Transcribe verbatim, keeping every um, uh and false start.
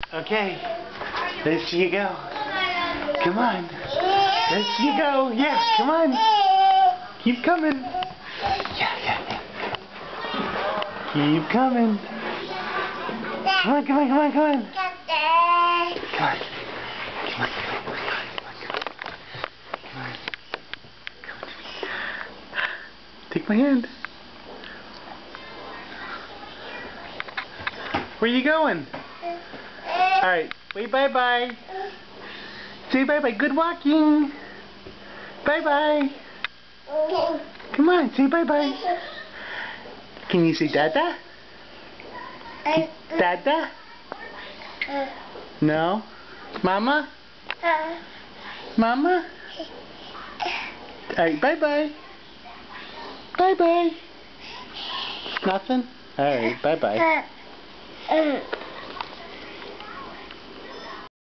Okay. There you go. Come on. There you go. Yeah, come on. Keep coming. Yeah, yeah, yeah. Keep coming. Come on, come on, come on, come on. Come on. Come on, come on, come on, come on, come on. Come on. Come on to me. Take my hand. Where are you going? Alright, wait, bye-bye. Say bye-bye. Good walking. Bye-bye. Come on, say bye-bye. Can you say dada? Dada? No? Mama? Mama? Alright, bye-bye. Bye-bye. Nothing? Alright, bye-bye.